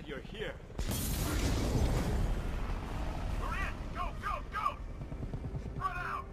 that you're here. We're in! Go, go, go! Spread out!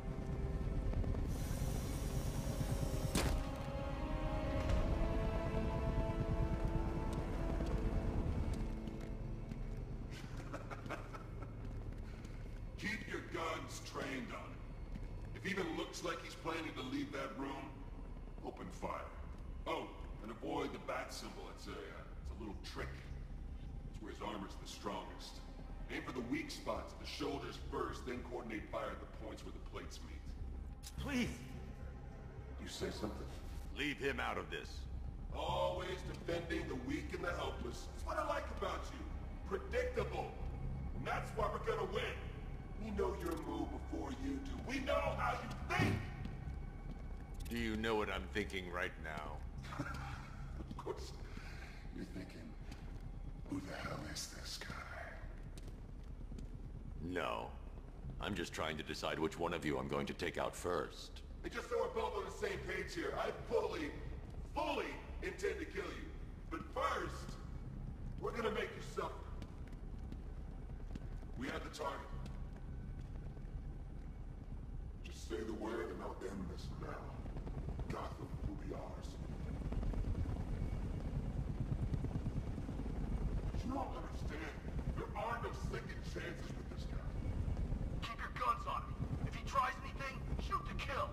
Keep your guns trained on him. If he even looks like he's planning to leave that room, open fire. Oh, and avoid the bat symbol. It's a little trick. It's where his armor's the strongest. Aim for the weak spots, the shoulders first, then coordinate fire at the points where the plates meet. Please! You say something? Leave him out of this. Always defending the weak and the helpless. That's what I like about you. Predictable. And that's why we're gonna win. We know your move before you do. We know how you think! Do you know what I'm thinking right now? Of course. You're thinking, who the hell is this guy? No. I'm just trying to decide which one of you I'm going to take out first. And just so we're both on the same page here, I fully intend to kill you. But first, we're gonna make you suffer. We have the target. Just say the word and I'll end this now. Gotham will be ours. You don't understand. There are no second chances with this guy. Keep your guns on him. If he tries anything, shoot to kill.